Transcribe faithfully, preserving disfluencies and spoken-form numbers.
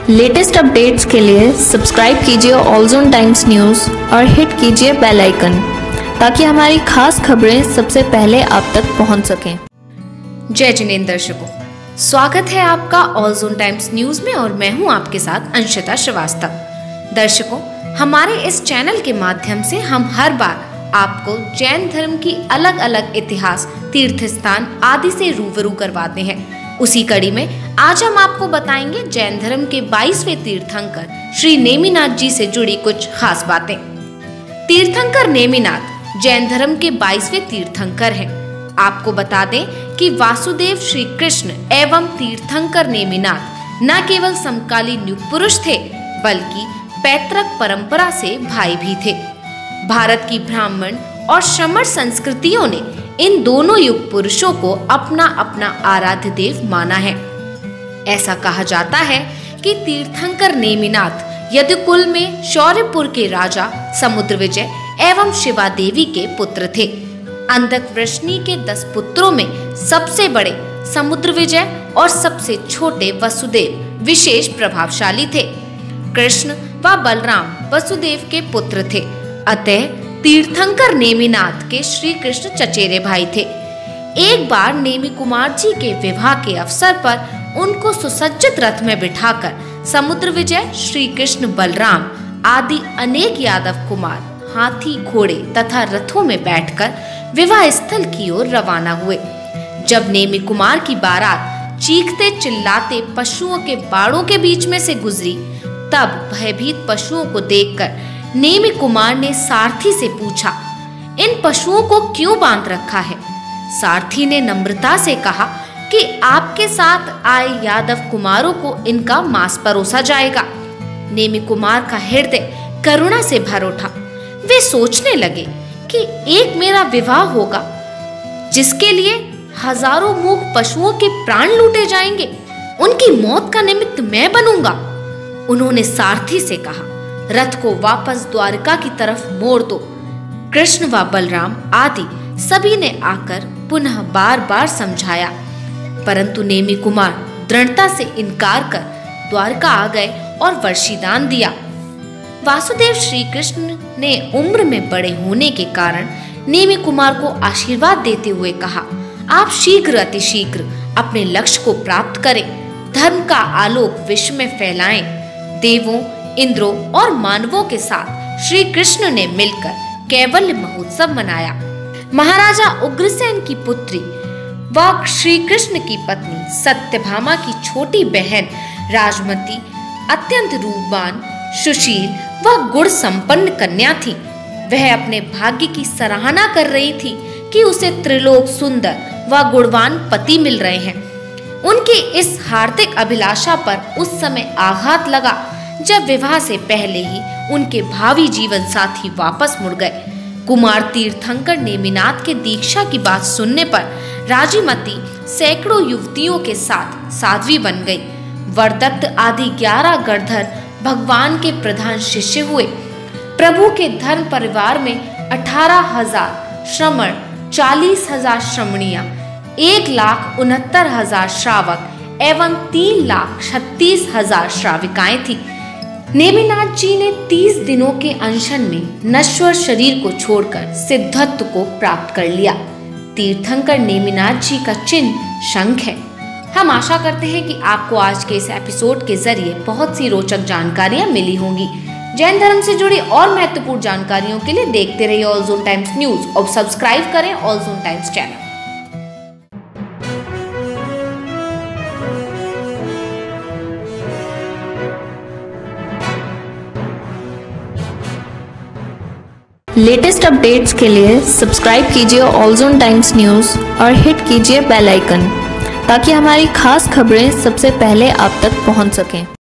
Latest updates के लिए subscribe कीजिए ऑल ज़ोन टाइम्स न्यूज़ और हिट कीजिए बेल आइकन ताकि हमारी खास खबरें सबसे पहले आप तक पहुंच सकें। जय जिनेंद्र दर्शकों, स्वागत है आपका ऑल ज़ोन टाइम्स न्यूज़ में और मैं हूं आपके साथ अंशिता श्रीवास्तव। दर्शकों, हमारे इस चैनल के माध्यम से हम हर बार आपको जैन धर्म की अलग अलग इतिहास, तीर्थ स्थान आदि से रूबरू करवाते हैं। उसी कड़ी में आज हम आपको बताएंगे जैन धर्म के बाईसवें तीर्थंकर श्री नेमिनाथ जी से जुड़ी कुछ खास बातें। तीर्थंकर नेमिनाथ जैन धर्म के बाईसवें तीर्थंकर हैं। आपको बता दें कि वासुदेव श्री कृष्ण एवं तीर्थंकर नेमिनाथ न केवल समकालीन युग पुरुष थे बल्कि पैतृक परंपरा से भाई भी थे। भारत की ब्राह्मण और श्रमण संस्कृतियों ने इन दोनों युग पुरुषों को अपना अपना आराध्य देव माना है। ऐसा कहा जाता है कि तीर्थंकर नेमिनाथ यदुकुल में शौर्यपुर के राजा समुद्रविजय एवं शिवा देवी के पुत्र थे। अंधकवृष्णि के दस पुत्रों में सबसे बड़े समुद्रविजय और सबसे छोटे वसुदेव विशेष प्रभावशाली थे। कृष्ण व बलराम वसुदेव के पुत्र थे, अतः तीर्थंकर नेमिनाथ के श्री कृष्ण चचेरे भाई थे। एक बार नेमि कुमार जी के विवाह के अवसर पर उनको सुसज्जित रथ में बिठाकर समुद्रविजय, श्री कृष्ण, बलराम आदि अनेक यादव कुमार हाथी, घोड़े तथा रथों में बैठकर विवाह स्थल की ओर रवाना हुए। जब नेमि कुमार की बारात चीखते चिल्लाते पशुओं के बाड़ों के बीच में से गुजरी, तब भयभीत पशुओं को देखकर नेमि कुमार ने सारथी से पूछा, इन पशुओं को क्यों बांध रखा है? सारथी ने नम्रता से कहा कि आपके साथ आए यादव कुमारों को इनका मांस परोसा जाएगा। नेमि कुमार का हृदय करुणा से भर उठा। वे सोचने लगे कि एक मेरा विवाह होगा जिसके लिए हजारों मूक पशुओं के प्राण लूटे जाएंगे, उनकी मौत का निमित्त मैं बनूंगा। उन्होंने सारथी से कहा, रथ को वापस द्वारका की तरफ मोड़ दो। कृष्ण व बलराम आदि सभी ने आकर पुनः बार बार समझाया, परंतु नेमि कुमार दृढ़ता से इनकार कर द्वारका आ गए और वर्षिदान दिया। वासुदेव श्री कृष्ण ने उम्र में बड़े होने के कारण नेमि कुमार को आशीर्वाद देते हुए कहा, आप शीघ्र अतिशीघ्र अपने लक्ष्य को प्राप्त करें, धर्म का आलोक विश्व में फैलाएं। देवों, इंद्रों और मानवों के साथ श्री कृष्ण ने मिलकर कैवल्य महोत्सव मनाया। महाराजा उग्रसेन की पुत्री व श्री कृष्ण की पत्नी सत्यभामा की छोटी बहन राजमती अत्यंत रूपवान, सुशील व गुण संपन्न कन्या थी। वह अपने भाग्य की सराहना कर रही थी कि उसे त्रिलोक सुंदर व गुणवान पति मिल रहे हैं। उनकी इस हार्दिक अभिलाषा पर उस समय आघात लगा जब विवाह से पहले ही उनके भावी जीवन साथी वापस मुड़ गए। कुमार तीर्थंकर नेमिनाथ के दीक्षा की बात सुनने पर राजीमती सैकड़ों युवतियों के साथ साध्वी बन गई। वरदत्त आदि ग्यारह गणधर भगवान के प्रधान शिष्य हुए। प्रभु के धर्म परिवार में अठारह हजार श्रमण, चालीस हजार श्रमणियां, एक लाख उनहत्तर हजार श्रावक एवं तीन लाख छत्तीस हजार श्राविकाएं थी। नेमिनाथ जी ने तीस दिनों के अनशन में नश्वर शरीर को छोड़कर सिद्धत्व को प्राप्त कर लिया। तीर्थंकर नेमिनाथ जी का चिन्ह शंख है। हम आशा करते हैं कि आपको आज के इस एपिसोड के जरिए बहुत सी रोचक जानकारियां मिली होंगी। जैन धर्म से जुड़ी और महत्वपूर्ण जानकारियों के लिए देखते रहिए ऑल ज़ोन टाइम्स न्यूज और सब्सक्राइब करें All Zone Times channel. Latest updates के लिए सब्सक्राइब कीजिए ऑल ज़ोन टाइम्स न्यूज़ और हिट कीजिए बेल आइकन ताकि हमारी खास खबरें सबसे पहले आप तक पहुंच सकें।